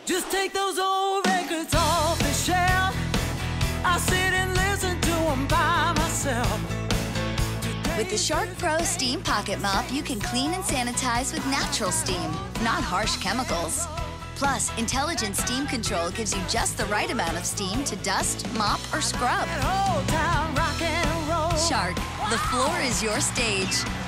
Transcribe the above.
Just take those old records off the shelf. I sit and listen to them by myself. With the Shark Pro Steam Pocket Mop, you can clean and sanitize with natural steam, not harsh chemicals. Plus, intelligent steam control gives you just the right amount of steam to dust, mop, or scrub. Old town rock and roll. Shark, the floor is your stage.